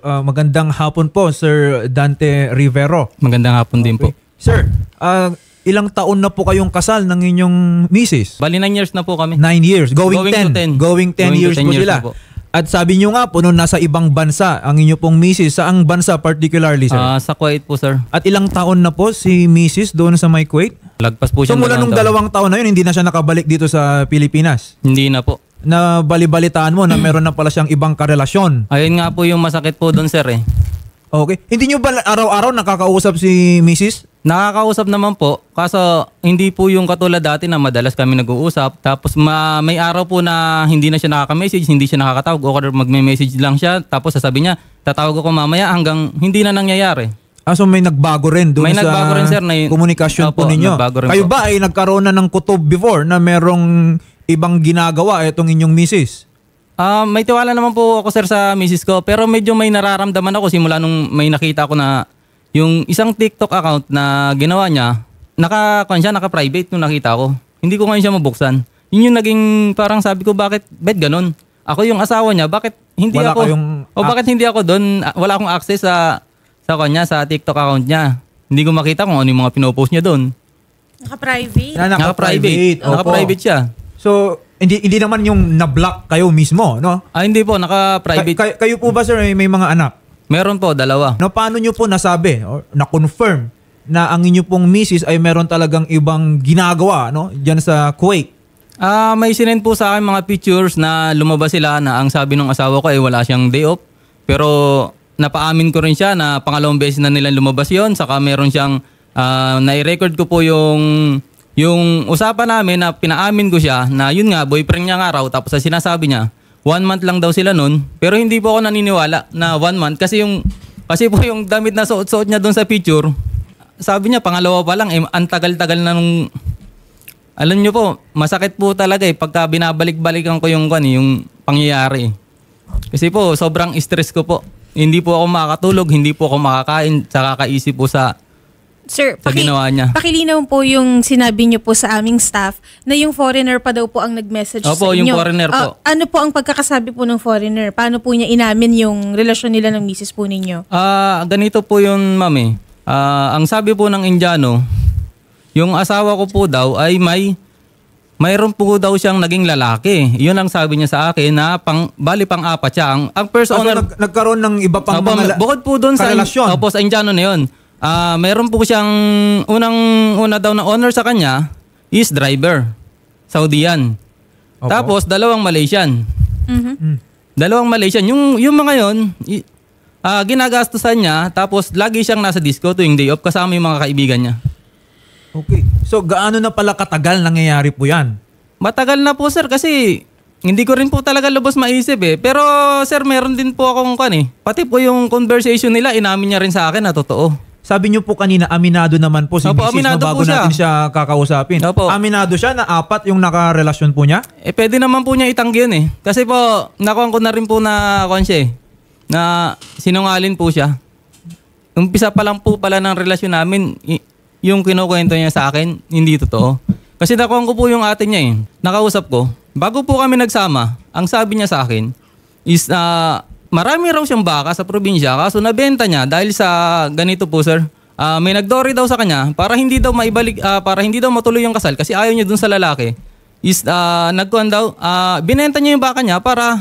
Magandang hapon po, Sir Dante Rivero. Magandang hapon din po. Sir, ilang taon na po kayong kasal ng inyong misis? Bali 9 years na po kami. 9 years. Going to 10. Going 10 years po sila. At sabi nyo nga po, nung nasa ibang bansa, ang inyo pong misis, saang bansa particularly, sir? Sa Kuwait po, sir. At ilang taon na po si misis doon sa may Kuwait? Lagpas po siya. So mula nung 2 taon na yun, hindi na siya nakabalik dito sa Pilipinas? Hindi na po. Na balibalitaan mo na meron na pala siyang ibang karelasyon. Ayun nga po yung masakit po doon, sir eh. Okay. Hindi nyo ba araw-araw nakakausap si misis? Nakakausap naman po. Kaso hindi po yung katulad dati na madalas kami nag-uusap. Tapos may araw po na hindi na siya nakaka-message, hindi siya nakakatawag. O magme-message lang siya. Tapos sasabi niya, tatawag ako mamaya hanggang hindi na nangyayari. So may nagbago rin doon sa nagbago rin, sir, komunikasyon po ninyo. Kayo ba ay nagkaroon na ng kutob before na merong ibang ginagawa itong inyong misis? May tiwala naman po ako, sir, sa misis ko. Pero medyo may nararamdaman ako simula nung may nakita ko na yung isang TikTok account na ginawa niya, naka-private nung nakita ko. Hindi ko ngayon siya mabuksan. Yun yung naging parang sabi ko, bakit ganun? Ako yung asawa niya, bakit hindi bakit hindi ako doon? Wala akong access sa kanya, sa TikTok account niya. Hindi ko makita kung ano yung mga pinopost niya doon. Naka-private? Naka-private. Naka-private siya. So, hindi naman yung na-block kayo mismo, no? Hindi po, naka-private. Kayo po ba, sir, may mga anak? Meron po, 2. No, paano nyo po nasabi or na-confirm na ang inyo pong misis ay meron talagang ibang ginagawa, no? Diyan sa Kuwait? May sinend po sa akin mga pictures na lumabas sila na ang sabi ng asawa ko ay wala siyang day off. Pero napaamin ko rin siya na pangalawang beses na nilang lumabas yon. Saka meron siyang, nai-record ko po yung usapan namin na pinaamin ko siya na yun nga, boyfriend niya nga raw. Tapos sa sinasabi niya, 1 month lang daw sila nun. Pero hindi po ako naniniwala na 1 month kasi po yung damit na suot-suot niya doon sa picture, sabi niya pangalawa pa lang, ang tagal-tagal na nung, alam niyo po, masakit po talaga pagka binabalik-balikan ko yung pangyayari. Kasi po, sobrang stress ko po. Hindi po ako makakatulog, hindi po ako makakain, sa kakaisip po sa ginawa niya. Pakilinaw po yung sinabi niyo po sa aming staff na yung foreigner pa daw po ang nag-message sa inyo. Opo, yung foreigner po. Ano po ang pagkakasabi po ng foreigner? Paano po niya inamin yung relasyon nila ng misis po ninyo? Ganito po yun, ma'am. Ang sabi po ng Indiano, yung asawa ko po daw ay mayroon po daw siyang naging lalaki. Yun ang sabi niya sa akin na pang-apat siya. Ang first owner... nagkaroon ng iba pang mga bukod po doon sa Indiano na yun. Mayroon po siyang una daw na owner sa kanya is driver. Saudian. Opo. Tapos 2 Malaysian. Mm-hmm. 2 Malaysian. Yung mga yun, ginagastusan niya, tapos lagi siyang nasa disco tuwing day off kasama yung mga kaibigan niya. Okay. So gaano na pala katagal nangyayari po yan? Matagal na po, sir, kasi hindi ko rin po talaga lubos maisip Pero sir, meron din po akong pati po yung conversation nila, inamin niya rin sa akin na totoo. Sabi niyo po kanina, aminado naman po si Opo, misis bago natin siya kakausapin. Opo. Aminado siya na 4 yung nakarelasyon po niya? Pwede naman po niya itanggi yun Kasi po, nakuha ko na rin po na na sinungalin po siya. Umpisa pa lang po pala ng relasyon namin, yung kinukwento niya sa akin, hindi totoo. Kasi nakuha ko po yung ate niya Nakausap ko. Bago po kami nagsama, ang sabi niya sa akin is marami raw siyang baka sa probinsya kaso nabenta niya dahil sa ganito po, sir. May nagdori daw sa kanya para hindi daw maibalik, para hindi daw matuloy yung kasal kasi ayaw niya dun sa lalaki. Is nagkuhan daw, binenta niya yung baka niya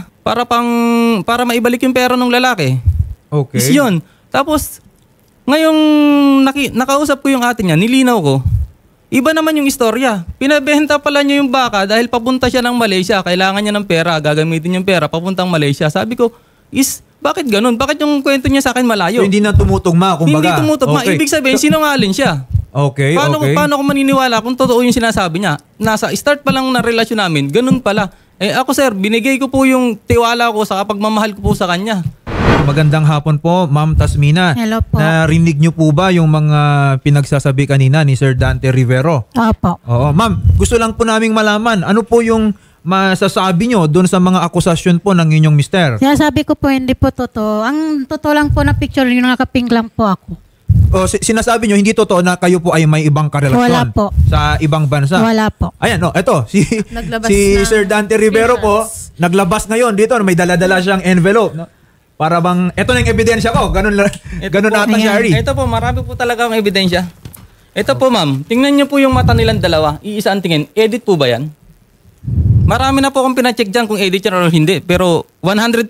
para maibalik yung pera ng lalaki. Okay. Is yun. Tapos ngayong nakausap ko yung ate niya, nilinaw ko. Iba naman yung istorya. Pinabenta pala niya yung baka dahil papunta siya ng Malaysia. Kailangan niya ng pera, gagamitin yung pera papuntang Malaysia. Sabi ko, bakit ganun? Bakit yung kwento niya sa akin malayo? So, hindi na tumutugma, kumbaga. Hindi tumutugma. Okay. Ibig sabihin, sinungaling siya. Okay, Paano ko maniniwala kung totoo yung sinasabi niya? Nasa start pa lang na relasyon namin, ganun pala. Ako, sir, binigay ko po yung tiwala ko sa pagmamahal ko po sa kanya. Magandang hapon po, Ma'am Tasmina. Hello po. Narinig niyo po ba yung mga pinagsasabi kanina ni Sir Dante Rivero? Opo. Oo, ma'am, gusto lang po naming malaman, ano po yung masasabi nyo doon sa mga akusasyon po ng inyong mister? Sinasabi ko po hindi po totoo. Ang totoo lang po na picture yung nakapink lang po ako. O, sinasabi nyo hindi totoo na kayo po ay may ibang karelasyon? Wala po. Sa ibang bansa? Wala po. Ayan, eto, si Sir Dante Rivero po, naglabas ngayon dito, may dala-dala siyang envelope. No? Para bang, eto na yung ebidensya ko. Ganun ata, Shari. Ito po, marami po talaga ang ebidensya. Ito po, ma'am. Tingnan niyo po yung mata nilang dalawa. Iisa ang tingin. Edit po ba yan? Marami na po akong pinacheck dyan kung edit yan o hindi. Pero 100%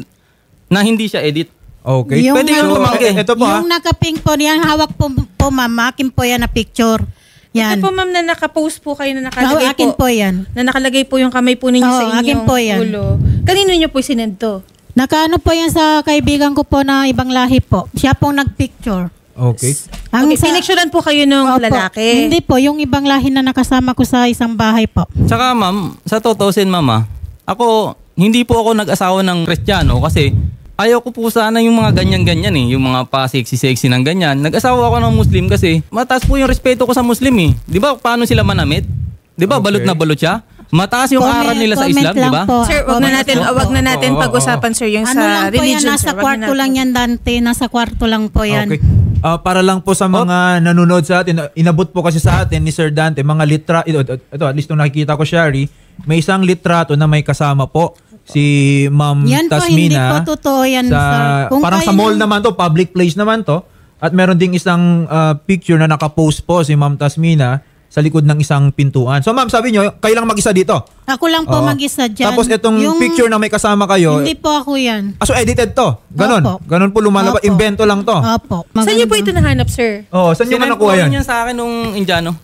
na hindi siya edit. Okay. Yung Pwede yung ano, tumanggi. Ito po, yung nakapink po, yan hawak po, ma'am. Akin po yan na picture. Yan. Ito po ma'am na nakapost po kayo na nakalagay Akin po yan. Na nakalagay po yung kamay po ninyo Oo, sa akin inyong po yan. ulo. Kanino niyo po sinend to? Nakaano po yan sa kaibigan ko po na ibang lahi po. Siya pong nagpicture. Okay. Okay, pinicturean po kayo ng Opo. lalaki. Hindi po, yung ibang lahi na nakasama ko sa isang bahay po. Tsaka ma'am, sa tutusin mama, ako, hindi po ako nag-asawa ng Kristiyano kasi ayaw ko po sana yung mga ganyan-ganyan eh. Yung mga pa-sexy-sexy ng ganyan. Nag-asawa ako ng Muslim kasi mataas po yung respeto ko sa Muslim eh. Di ba paano sila manamit? Di ba Okay. balot na balot siya? Mataas yung aral nila sa Islam, di ba? Sir, wag na natin pag-usapan sir yung Ano sa lang po yan, religion nasa sir. Wag na kwarto natin. lang yan, Dante. Nasa kwarto lang po yan. Okay. Para lang po sa mga nanonood sa atin, inabot po kasi sa atin ni Sir Dante, mga ito at least nung nakikita ko, Shari, may isang litrato na may kasama po si Ma'am Yan po, hindi Tasmina. po totoo yan, sa, sir. Kung parang sa kayo mall nang- naman to, public place naman to. At meron ding isang picture na nakapost po si Ma'am Tasmina sa likod ng isang pintuan. So ma'am, sabi nyo, kayo lang mag-isa dito. Ako lang po Oo. mag-isa dyan. Tapos itong Yung- picture na may kasama kayo, Hindi po ako yan. so edited to. Ganon. Opo. Ganon po lumalabas. Opo. Invento lang to. Opo. Saan niyo po ito nahanap sir? Oh, saan nyo man Sinend po nakuha yan? rin yan sa akin nung Indiano.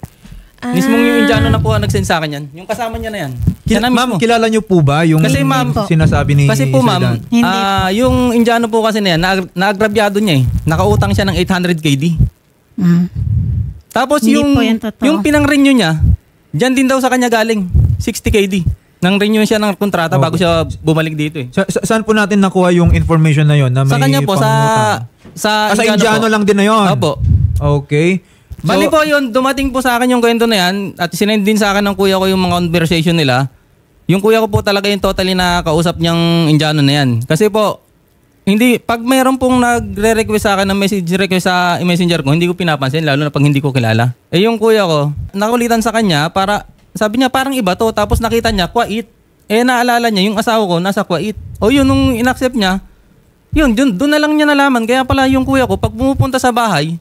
Mismong yung Indiano na po ang nag-send sa akin yan. Yung kasama niya na yan. Siya na Ma'am, mismo. kilala nyo po ba yung Kasi, ma'am, sinasabi ni Kasi po Sir ma'am, Dan? Hindi yung Indiano po kasi na yan, naagrabyado niya eh. Nakautang siya ng 800 KD. Mm. Tapos Hindi po yan totoo. yung pinang-renew niya, dyan din daw sa kanya galing, 60 KD. Nang renew siya ng kontrata bago siya bumalik dito eh. Saan po natin nakuha yung information na yon na may Sa kanya po, pangungutang? sa Sa Indiano po. lang din na yon. Opo. Okay. Bali po yun, dumating po sa akin yung kwento na yan at sinend din sa akin ng kuya ko yung mga conversation nila. Yung kuya ko po talaga yung totally na kausap niyang Indiano na yan. Kasi po, hindi, pag mayroon pong nagre-request sa akin ng message request sa messenger ko, hindi ko pinapansin, lalo na pag hindi ko kilala. Eh yung kuya ko, nakulitan sa kanya para, sabi niya parang iba to, tapos nakita niya, Kuwait. Eh naalala niya, yung asawa ko nasa Kuwait. O yun, nung inaccept niya, yun, doon na lang niya nalaman. Kaya pala yung kuya ko, pag pumupunta sa bahay,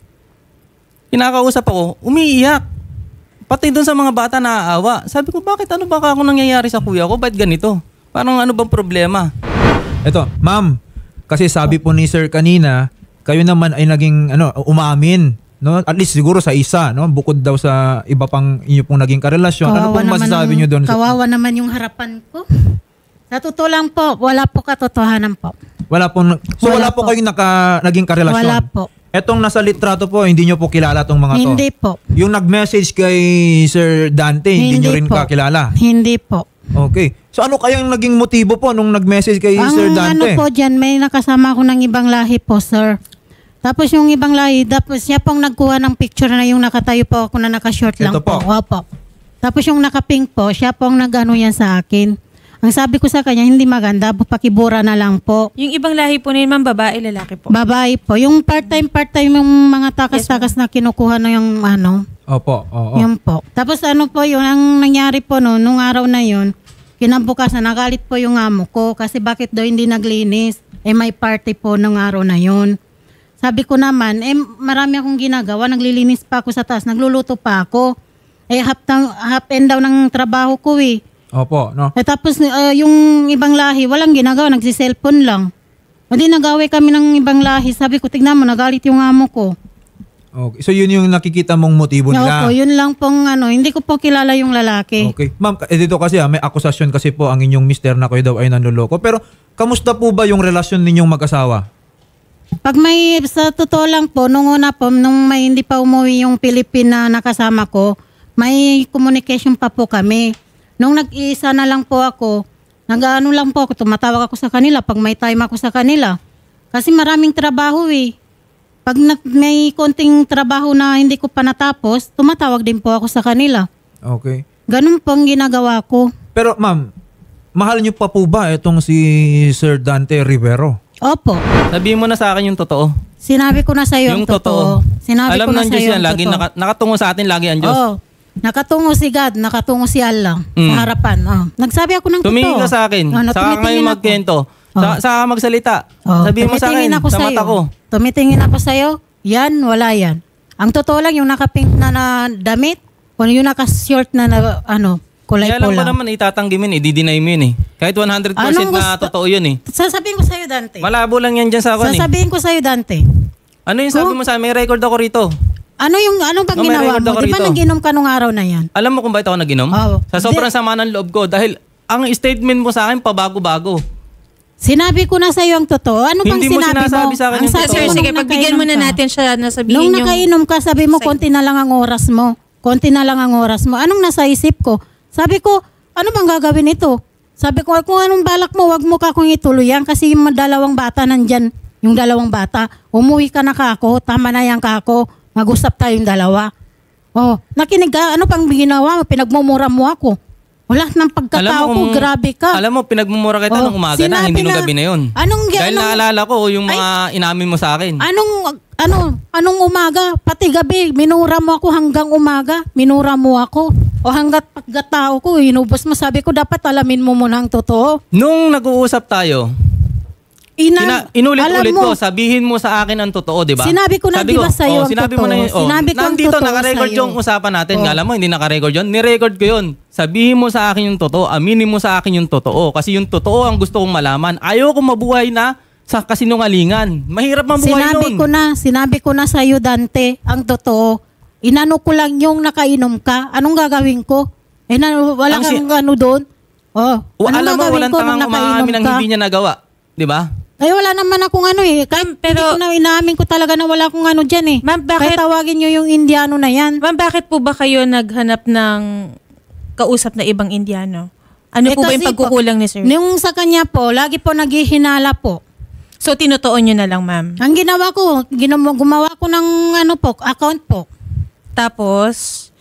kinakausap ako, umiiyak. Pati doon sa mga bata naaawa. Sabi ko, bakit ano ba ako nangyayari sa kuya ko? Ba't ganito? Parang ano bang problema? Ito, ma'am, kasi sabi po ni Sir kanina, kayo naman ay naging umamin, no? At least siguro sa isa, no? Bukod daw sa iba pang inyo pong naging karelasyon. Ano pong masasabi niyo doon? Kawawa naman yung harapan ko. Sa totoo lang po, wala po katotohanan po. Wala po Wala po po. kayong naging karelasyon. Wala po. Etong nasa litrato po, hindi niyo po kilala tong mga to. Hindi po. Yung nag-message kay Sir Dante, hindi niyo rin po. kakilala. Hindi po. Okay. So ano kayang naging motibo po nung nag-message kay Sir Ang Dante? ano po dyan, may nakasama ko ng ibang lahi po, sir. Tapos yung ibang lahi, tapos siya pong nagkuha ng picture na yung nakatayo po ako na naka-short lang Ito po. Opo. Tapos yung naka-pink po, siya pong nag-ano yan sa akin. Ang sabi ko sa kanya, hindi maganda, pakibura na lang po. Yung ibang lahi po na yun ma'am, babae, lalaki po. Babae po. Yung part-time yung mga takas-takas na kinukuha na yung ano, Opo, oo. yun po. Tapos ano po yun, ang nangyari po no, nung araw na yun, kinabukasan, nagalit po yung amo ko kasi bakit daw hindi naglinis. Eh may party po nung araw na yun. Sabi ko naman, marami akong ginagawa, naglilinis pa ako sa taas, nagluluto pa ako. Half and down ng trabaho ko eh. Opo, no? Tapos yung ibang lahi, walang ginagawa, nagsiselfon lang. Hindi nag-away kami ng ibang lahi. Sabi ko, tignan mo, nagalit yung amo ko. Okay. So yun yung nakikita mong motibo nila. Opo, yun lang pong hindi ko po kilala yung lalaki. Okay. Ma'am, dito kasi may akusasyon kasi po ang inyong mister na kayo daw ay nanloloko. Pero kamusta po ba yung relasyon ninyong mag-asawa? Pag may, sa totoo lang po, nung una po, nung may hindi pa umuwi yung Pilipina na nakasama ko, may communication pa po kami. Nung nag-iisa na lang po ako, nag-ano lang po ako, tumatawag ako sa kanila pag may time ako sa kanila. Kasi maraming trabaho eh. Pag may konting trabaho na hindi ko pa natapos, tumatawag din po ako sa kanila. Okay. Ganun po ang ginagawa ko. Pero ma'am, mahal niyo pa po ba itong si Sir Dante Rivero? Opo. Sabihin mo na sa akin yung totoo. Sinabi ko na sa iyo Yung ang totoo. Sinabi Alam ko na ng sa Diyos iyo yan, ang lagi totoo. nakatungo sa atin, lagi ang Diyos. Oo. Nakatungo si God, nakatungo si Allah Mm. sa harapan. Oh. Nagsabi ako ng Tumingin totoo. ka sa akin. Ano, Saka tumitingin ngayon ako. magkwento. Sa magsalita. Oh, Sabihin mo sa akin, tumitingin ako sa sa'yo. mata ko. Tumitingin ako sa'yo. Yan, wala yan. Ang totoo lang, yung naka-pink na damit, o yung naka-short na kulay Kaya lang pula. ko naman itatanggi mo yun, i-deny mo yun eh. Kahit 100% Anong na gusto- totoo yun eh. Sasabihin ko sa'yo, Dante. Malabo lang yan dyan sa akin eh. Sasabihin ko sa'yo, Dante. Ano yung sabi mo sa akin? May record ako rito. Ano bang May ginawa record mo? ako Di ba rito. nag-inom ka nung araw na yan? Alam mo kung bakit ako nag-inom? Oo. Sa sobrang sama ng loob ko. Dahil ang statement mo sa akin, pabago-bago. Sinabi ko na sa'yo ang totoo. Ano bang Hindi mo sinabi sinasabi mo? sa akin Ang yung sabi totoo. Sir, mo sige, nung pagbigyan nakainom muna ka. natin siya na sabihin Nung yung... nakainom ka, sabi mo, Sa'yo. konti na lang ang oras mo. Konti na lang ang oras mo. Anong nasa isip ko? Sabi ko, ano bang gagawin ito? Sabi ko, kung anong balak mo, wag mo ka kung ituloy yan kasi yung dalawang bata nandyan. Yung dalawang bata. Umuwi ka na kako, tama na yan kako. Mag-usap tayong dalawa. Oh, nakinig ka, ano pang ginawa mo? Pinagmumura mo ako. Wala nang pagkatao ko, grabe ka. Alam mo, pinagmumura kita nung umaga na, sinabi hindi nung gabi na yun. Dahil naalala ko yung mga inamin mo sa akin. Anong umaga? Pati gabi, minura mo ako hanggang umaga. Minura mo ako. O hanggat pagkatao ko, inubos mo. Sabi ko, dapat alamin mo muna ang totoo. Nung nag-uusap tayo, inulit-ulit ko, sabihin mo sa akin ang totoo, di ba? Sinabi ko na, di ba sa'yo ang sinabi totoo? mo na yun. Sinabi ko ang nandito, totoo naka-record sa'yo. yung usapan natin. Alam mo, hindi naka-record yun. Ni-record ko yun. Sabihin mo sa akin yung totoo. Aminin mo sa akin yung totoo. Kasi yung totoo ang gusto kong malaman. Ayaw kong mabuhay na sa kasinungalingan. Mahirap mabuhay nun. Sinabi ko na sa'yo, Dante, ang totoo. Inano ko lang yung nakainom ka. Anong gagawin ko? Wala kang doon. Alam mo, walang tangang umaamin ang hindi niya nagawa. Di ba? Ay, wala naman akong pero inaamin ko talaga na wala akong dyan eh. Ma'am, bakit? Kaya tawagin nyo yung Indiano na yan. Ma'am, bakit po ba kayo naghanap ng kausap na ibang Indiano? Ano po ba yung kasi pagkukulang ni sir? Yung sa kanya po, lagi po naghihinala po. So, tinutuon nyo na lang, ma'am. Ang ginawa ko, gumawa ko ng account po. Tapos,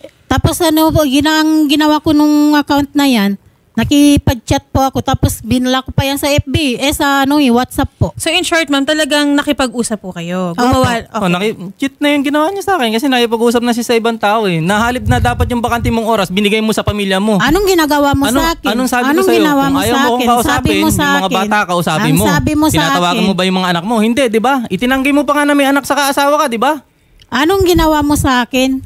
Ginawa ko nung account na yan, nakipag-chat po ako, tapos binala ko pa yan sa FB, WhatsApp po. so in short, ma'am, talagang nakipag-usap po kayo. Cheat na yung ginawa niya sa akin kasi nakipag-usap na siya sa ibang tao eh. Nahalip na dapat yung bakante mong oras, binigay mo sa pamilya mo. Anong ginagawa mo sa akin? Anong sabi ko sa'yo? Ginawa Kung mo ayaw sa mo kong akin? kausapin, Sabi mo sa yung mga akin. bata kausapin mo. Ang sabi mo sa Tinatawagan akin. mo ba yung mga anak mo? Hindi, di ba? Itinanggi mo pa nga na may anak sa kaasawa ka, di ba? Anong ginawa mo sa akin?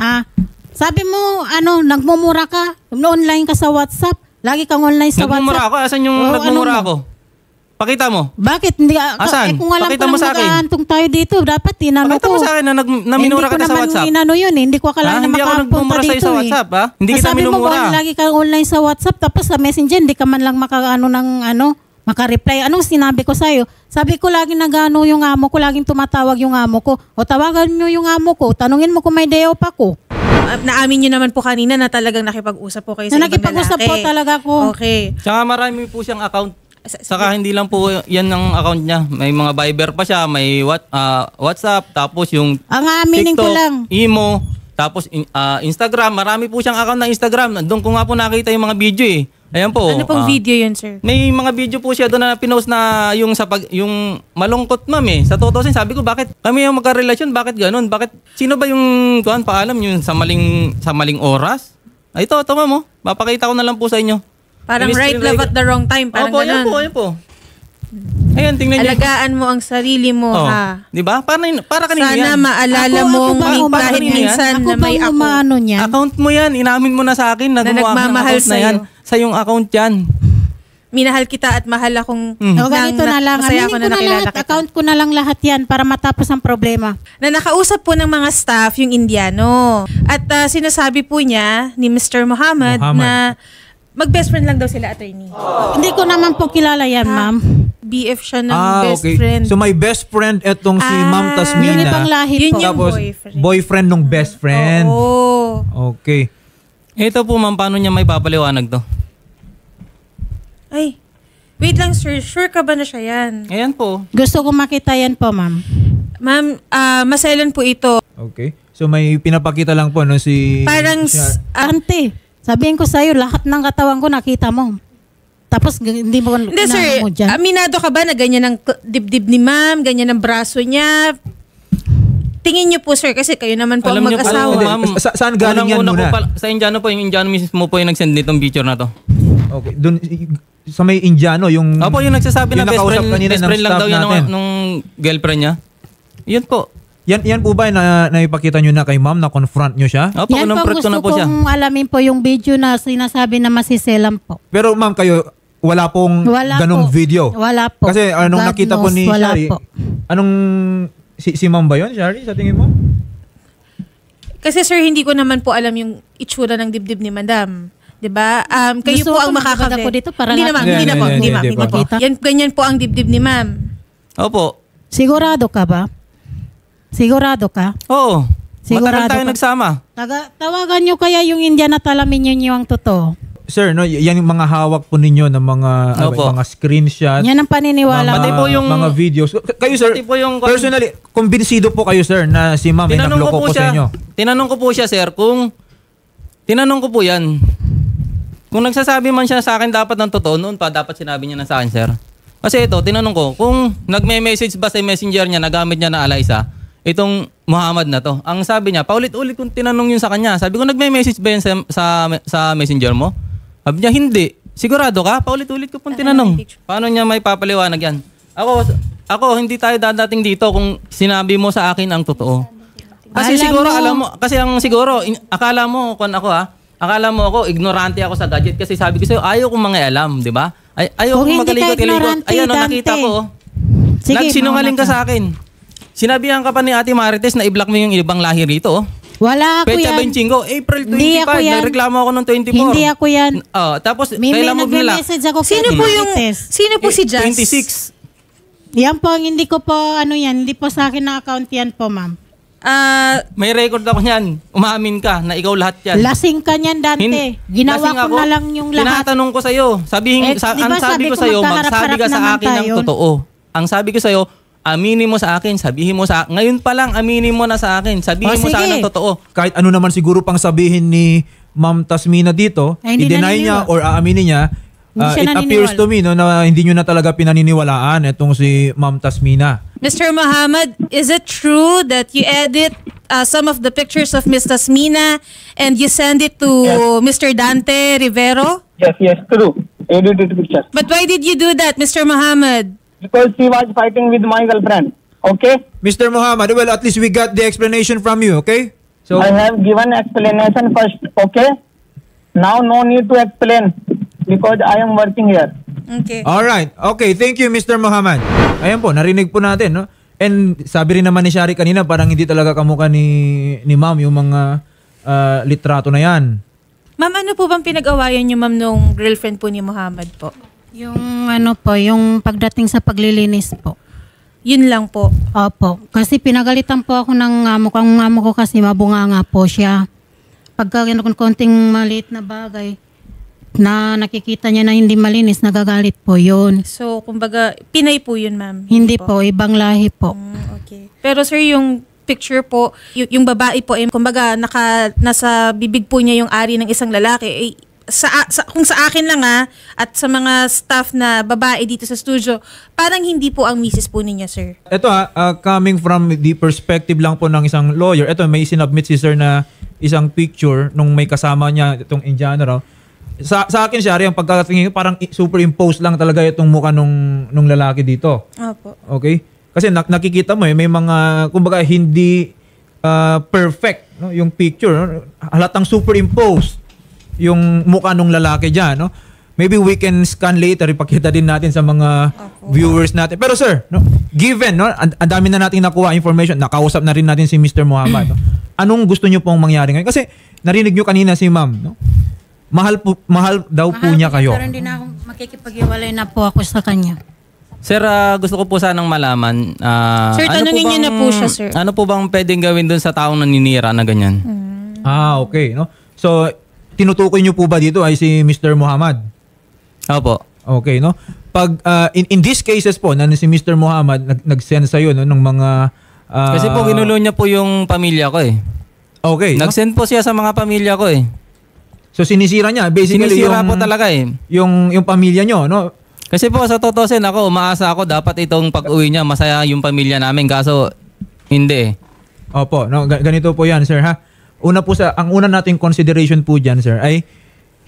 Sabi mo, nagmumura ka, online ka sa WhatsApp, lagi kang online sa Nagmumura WhatsApp. ako? Asan yung nagmumura ako? Pakita mo. Bakit? Hindi, Asan? kung alam Pakita ko mo lang sa akin. mag-aantong tayo dito, dapat tinanong Pakita ko. mo sa akin na minura ka na sa WhatsApp. Hindi ko naman yun eh. Hindi ko akala na Hindi ako makapunta nagmumura sa'yo dito sa WhatsApp, ha? Hindi kita Sabi mo, minumura. lagi kang online sa WhatsApp, tapos sa Messenger, hindi ka man lang makareply. Anong sinabi ko sa'yo? Sabi ko, laging nagano yung amo ko, laging tumatawag yung amo ko. O tawagan nyo yung amo ko, tanungin mo kung may day off ako. Naamin nyo naman po kanina na talagang nakipag-usap po kayo sa ibang lalaki. Nakipag-usap po talaga ko. Okay. Tsaka marami po siyang account. Saka hindi lang po yan ang account niya. May mga Viber pa siya, may WhatsApp, tapos yung Ang aaminin ko TikTok, lang. Imo, tapos Instagram. Marami po siyang account na Instagram. Doon ko nga po nakita yung mga video eh. Ayan po. Ano pong video yun, sir? May mga video po siya doon na pinost na yung yung malungkot ma'am eh. Sa totoo sabi ko, bakit kami yung magkarelasyon? Bakit ganun? Bakit sino ba yung paalam yung sa maling oras? Ay, ito ma'am oh. Papakita ko na lang po sa inyo. Parang right love at the wrong time. Parang Opo, ganun. ayan po. Ayan, tingnan niyo. Alagaan mo ang sarili mo, ha? Di ba? Para kanina Sana yan. maalala mo kahit minsan na may ako. Umano niyan? Account mo yan. Inamin mo na sa akin na gumawa ng nagmamahal account na yan. Sa yung account yan. Minahal kita at mahal akong Ganito na lang. masaya ako Aminin ko na na nakilala lahat. kita. Account ko na lang lahat yan para matapos ang problema. Na nakausap po ng mga staff yung Indiano. At sinasabi po niya ni Mr. Muhammad na mag-best friend lang daw sila, attorney. Hindi ko naman po kilala yan, ma'am. BF siya ng best okay. friend. So may best friend etong si Ma'am Tasmina. Yung ibang lahi Yun po. yung Tapos boyfriend nung best friend. Oo. Okay. Ito po ma'am, paano niya may papaliwanag to? Ay, wait lang sir. Sure ka ba na siya yan? Ayan po. Gusto ko makita yan po, ma'am. Ma'am, maselan po ito. Okay. So may pinapakita lang po no si Parang, Ante, sabihin ko sa'yo, lahat ng katawan ko nakita mo. Tapos hindi mo hindi sir, mo dyan. aminado ka ba na ganyan ang dibdib ni ma'am, ganyan ang braso niya? Tingin niyo po sir, kasi kayo naman po Alam ang niyo po, mag-asawa. ma'am, Saan galing yan unang-una muna? po sa Indiano po, yung Indiano mismo po yung nag-send nitong picture na to. Okay. Doon sa may Indiano, yung Opo, yung nagsasabi na nakausap kanina best ng friend lang staff daw yan natin. nung girlfriend niya. Yun po. Yan po ba na naipakita nyo na kay ma'am, na confront nyo siya? Opo, Yan po kinumprat ko gusto na po siya. kong alamin po yung video na sinasabi na masiselam po. Pero ma'am, kayo, wala pong Wala ganong po. video? Wala po. Kasi anong God nakita po knows, ni wala Shari, po. anong, si ma'am ba yun, Shari, sa tingin mo? Kasi sir, hindi ko naman po alam yung itsura ng dibdib ni Madam. 'Di ba? Kayo Gusto po ko ang makakabit makaka-vet. ako dito para Hindi lahat- naman, hindi na po, hindi ma'am, Hindi hindi po. po. Yan, ganyan po ang dibdib ni ma'am. Opo. Sigurado ka ba? Sigurado ka? Oo. Sigurado Matagal tayo ka? nagsama. Tawagan nyo kaya yung Indian at alamin nyo ang totoo. Sir, no, yan yung mga hawak po ninyo ng mga Opo. mga screenshot, Yan ang paniniwala Pati ko. po yung- mga videos. Kayo sir, Pati po yung- personally, kumbinsido po kayo sir na si ma'am ay nagloko po sa inyo. Tinanong ko po siya, sir, tinanong ko po yan. Kung nagsasabi man siya sa akin dapat ng totoo, noon pa dapat sinabi niya na sa akin, sir. Kasi ito, tinanong ko, kung nagme-message ba sa messenger niya, nagamit niya na Alaysa, itong Muhammad na to. Ang sabi niya, paulit-ulit kong tinanong yun sa kanya. Sabi ko, nagme-message ba yun sa messenger mo? Sabi niya, hindi. Sigurado ka? Paulit-ulit ko pong tinanong. Paano niya may papaliwanag yan? Ako, hindi tayo dadating dito kung sinabi mo sa akin ang totoo. Kasi Alam siguro, mo- alam mo, kasi ang siguro, akala mo, akala mo ako, ignorante ako sa gadget kasi sabi ko sa'yo, ayaw kong mangialam, di ba? Ayaw Kung kong hindi ka magaligot-aligot. ignorante, Ayan, Dante. nakita ko. Sige, Nagsinungaling mauna ka sa akin. Sinabihan ka pa ni Ate Marites na i-block mo yung ibang lahi rito. Oh. Wala ako Pecha yan. 25, April 25. Hindi ako yan. Nagreklamo ako ng 24. Hindi ako yan. Tapos, May kailan mo binlock? nagme-message ako kay Sino po yung Marites. sino po si Jazz? 26. Yan po, hindi ko po, hindi po sa akin na account yan po, ma'am. May record ako niyan. Umamin ka na ikaw lahat yan. Lasing ka niyan, Dante. Ginawa Lasing ko ako. na lang yung lahat. Tinatanong ko sa'yo. Eh, di ba Ang sabi sabi ko ko sa'yo, magsabi magkaharap-harap ka sa naman akin ng tayo? totoo. Ang sabi ko sa'yo, aminin mo sa akin, sabihin mo sa akin. Ngayon pa lang, aminin mo na sa akin. Sabihin mo sa sige. akin ng totoo. Kahit ano naman siguro pang sabihin ni Ma'am Tasmina dito, Ay, hindi i-deny niya naniniwala. or aaminin niya, Hindi siya it appears naniniwala. to me no, na hindi nyo na talaga pinaniniwalaan itong si Ma'am Tasmina. Mr. Muhammad, is it true that you edit some of the pictures of Ms. Tasmina and you send it to Mr. Dante Rivero? Yes, true. Edited picture. But why did you do that, Mr. Muhammad? Because she was fighting with my girlfriend. Okay? Mr. Muhammad, well, at least we got the explanation from you, okay? So, I have given explanation first. Okay? Now no need to explain because I am working here. Okay. alright. Okay, thank you, Mr. Muhammad. Ayan po, narinig po natin, no? And sabi rin naman ni Shari kanina, parang hindi talaga kamukha ni Ma'am yung mga litrato na yan. Ma'am, ano po bang pinag-awayan niyo, ma'am, nung girlfriend po ni Muhammad po? Yung yung pagdating sa paglilinis po. Yun lang po. Opo. Kasi pinagalitan po ako ng amo ko. Ang amo ko kasi mabunganga po siya. Pagka konting maliit na bagay na nakikita niya na hindi malinis, nagagalit po yun. So, kumbaga, Pinay po yun, ma'am. Hindi po, ibang lahi po. Okay. Pero sir, yung picture po, yung babae po, kumbaga, nasa bibig po niya yung ari ng isang lalaki. Kung sa akin lang at sa mga staff na babae dito sa studio, parang hindi po ang misis po ninyo, sir. Ito coming from the perspective lang po ng isang lawyer, ito may sinubmit si sir na isang picture nung may kasama niya itong Indiano raw. Sa akin, Shari, ang pagkakatingin ko, parang superimpose lang talaga itong mukha nung lalaki dito. Opo. Okay? Kasi nakikita mo may mga, kumbaga, hindi perfect, no? Yung picture, no? Halatang superimpose yung mukha nung lalaki dyan, no? Maybe we can scan later, ipakita din natin sa mga viewers natin. Pero sir, no, given, no, ang dami na nating nakuha information, nakausap na rin natin si Mr. Muhammad. No? Anong gusto nyo pong mangyari ngayon? Kasi narinig nyo kanina si ma'am, no? Mahal daw po niya kayo. Pero hindi na ako makikipag-iwalay na po ako sa kanya. Sir, gusto ko po sanang malaman. Sir, tanungin niyo na po siya, sir. Ano po bang pwedeng gawin dun sa taong naninira na ganyan? Okay, no? So, tinutukoy nyo po ba dito ay si Mr. Muhammad? Opo. Okay, no? Pag in these cases po na si Mr. Muhammad nag-send sa iyo, no, ng mga Kasi po ginulo niya po yung pamilya ko eh. Okay, no? Nag-send po siya sa mga pamilya ko eh. So sinisira niya basically Sinisira po talaga eh. yung pamilya nyo, no? Kasi po sa totoo ako, umaasa ako dapat itong pag-uwi niya masaya yung pamilya namin kaso hindi eh. Opo, no, ganito po 'yan, sir, ha. Ang una nating consideration po diyan, sir, ay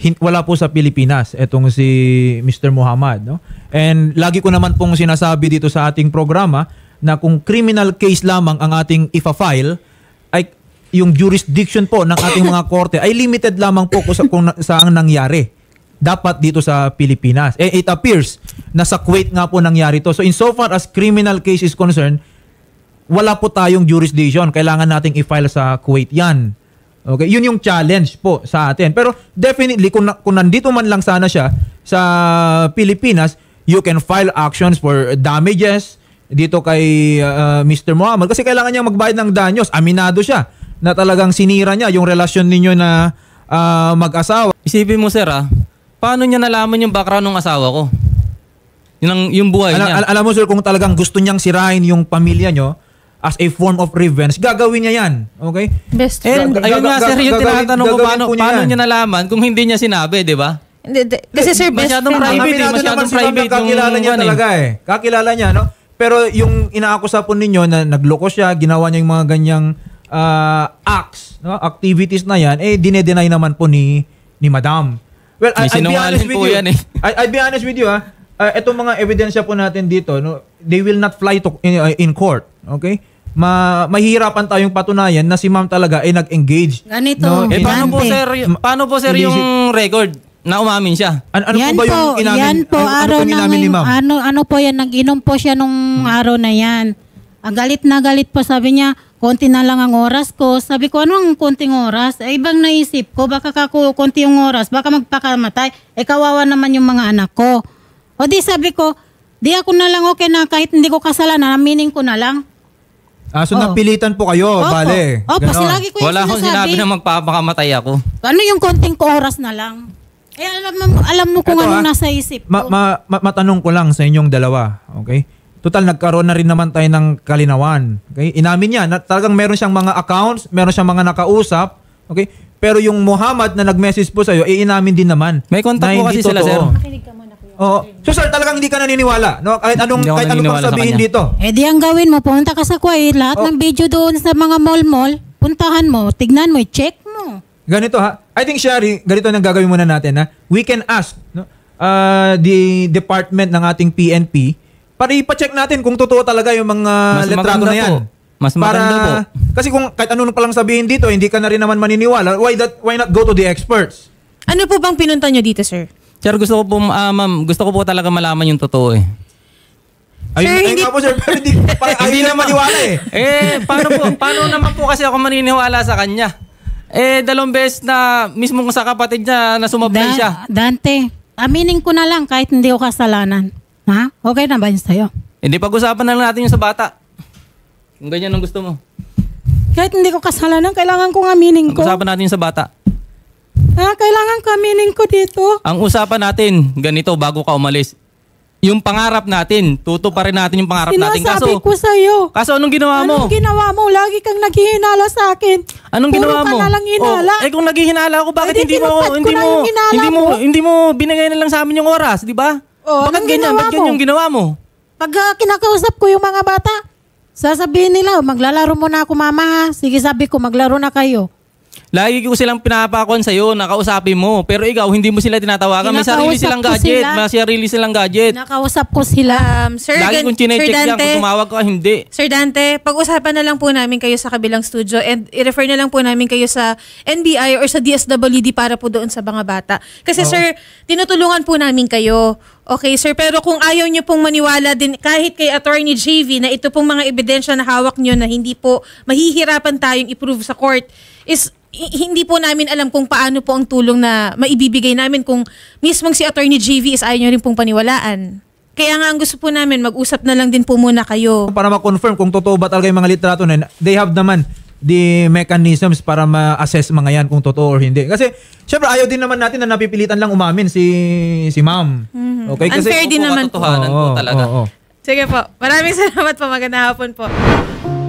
wala po sa Pilipinas etong si Mr. Muhammad, no? And lagi ko naman pong sinasabi dito sa ating programa na kung criminal case lamang ang ating ifa-file, ay yung jurisdiction po ng ating mga korte ay limited lamang po kung saan nangyari. Dapat dito sa Pilipinas. It appears na sa Kuwait nga po nangyari to. So insofar as criminal case is concerned, wala po tayong jurisdiction. Kailangan nating i-file sa Kuwait yan. Okay? Yun yung challenge po sa atin. Pero definitely, kung nandito man lang sana siya sa Pilipinas, you can file actions for damages dito kay Mr. Muhammad. Kasi kailangan niya magbayad ng danyos. Aminado siya na talagang sinira niya yung relasyon ninyo na mag-asawa. Isipin mo, sir, paano niya nalaman yung background ng asawa ko? Yung buhay niya. Alam mo, sir, kung talagang gusto niyang sirahin yung pamilya nyo as a form of revenge, gagawin niya yan. Okay? Best And friend. ayun nga, sir, yung tinatanong ko, paano yan. niya nalaman kung hindi niya sinabi, di ba? Kasi sir, best Masyadong friend. private. Aminado masyadong naman si Ma'am private na kakilala yung niya ano talaga eh. Kakilala niya, no? Pero yung inaakusa po ninyo na nagloko siya, ginawa niya yung mga ganyang acts, no? Activities na yan, dinedenay naman po ni Madam. Well, May I'll be honest sinungaling with po you. yan eh. I'll be honest with you, itong mga ebidensya po natin dito, no, they will not fly to in court, okay? Mahihirapan tayong patunayan na si Ma'am talaga ay nag-engage. Ganito. No? Paano po, sir, yung record na umamin siya? Ano yan po ba yung inamin? Yan po, ano po inamin ni Ma'am? ano po yan, nag-inom po siya nung araw na yan. Galit na galit po, sabi niya, konti na lang ang oras ko. Sabi ko, ano ang konting oras? Ibang naisip ko, baka konti yung oras, baka magpakamatay. Kawawa naman yung mga anak ko. O di sabi ko, di ako na lang okay na kahit hindi ko kasalanan, aminin ko na lang. So napilitan po kayo, bale. Opo, Ganon. lagi ko yung Wala akong sinabi na magpapakamatay ako. Ano yung konting oras na lang? Alam mo kung Eto, ano nasa isip ko. Matanong ko lang sa inyong dalawa, okay? Total, nagkaroon na rin naman tayo ng kalinawan. Okay? Inamin niya na talagang meron siyang mga accounts, meron siyang mga nakausap, okay? Pero yung Muhammad na nag-message po sa'yo, inamin din naman. May contact po kasi sila, sir. Oo. So sir, talagang hindi ka naniniwala, no? Kahit anong pang sabihin dito. Di ang gawin mo, pumunta ka sa Kuwait, lahat ng video doon sa mga mall-mall, puntahan mo, tignan mo, check mo. Ganito I think, Shari, ganito nang gagawin muna natin, we can ask, no, the department ng ating PNP para ipa-check natin kung totoo talaga yung mga letrado na yan. Mas maganda po. Kasi kung kahit ano pa lang sabihin dito, hindi ka na rin naman maniniwala, why not go to the experts? Ano po bang pinunta nyo dito, sir? Sir, gusto ko po, ma'am, gusto ko po talaga malaman yung totoo eh. Ayun nga po, sir, pero hindi na maniwala eh. Paano naman po kasi ako maniniwala sa kanya? 2 beses na mismo sa kapatid niya na sumablay siya. Dante, aminin ko na lang kahit hindi ko kasalanan. Ha? Okay na ba yun sa'yo? Hindi, pag-usapan na lang natin yung sa bata. Kung ganyan ang gusto mo. Kahit hindi ko kasalanan, kailangan kong aminin ko. Pag-usapan natin yung sa bata. Kailangan ko aminin ko dito. Ang usapan natin, ganito bago ka umalis. Yung pangarap natin, tutuparin natin yung pangarap natin. Sinasabi ko sa'yo. Kaso anong ginawa mo? Anong ginawa mo? Lagi kang naghihinala sa akin. Anong ginawa mo? Puro ka na lang hinala. Kung naghihinala ako, bakit hindi mo binigay na lang sa amin yung oras, di ba? Bakit ganyan? Bakit ganyan yung ginawa mo? Pag kinakausap ko yung mga bata, sasabihin nila, maglalaro muna ako mama ha. Sige, sabi ko, maglaro na kayo. Lagi ko silang pinapakon sa'yo, nakausapin mo. Pero ikaw, hindi mo sila tinatawagan. May sarili silang gadget. May sarili silang gadget. Nakausap ko sila. Sir, Lagi kong chinecheck yan. Kung tumawag ka, hindi. Sir Dante, pag-usapan na lang po namin kayo sa kabilang studio and i-refer na lang po namin kayo sa NBI or sa DSWD para po doon sa mga bata. Kasi sir, tinutulungan po namin kayo. Okay, sir. Pero kung ayaw nyo pong maniwala din kahit kay Attorney JV na ito pong mga ebidensya na hawak nyo na hindi po mahihirapan tayong i-prove sa court, is hindi po namin alam kung paano po ang tulong na maibibigay namin kung mismong si Attorney JV is ayaw nyo rin pong paniwalaan. Kaya nga ang gusto po namin, mag-usap na lang din po muna kayo. Para ma-confirm kung totoo ba talaga yung mga litrato na yun, they have naman the mechanisms para ma-assess mga yan kung totoo or hindi. Kasi syempre ayaw din naman natin na napipilitan lang umamin si ma'am. Okay? Kasi Unfair din naman po. Katotohanan po talaga. Sige po. Maraming salamat po. Magandang hapon po.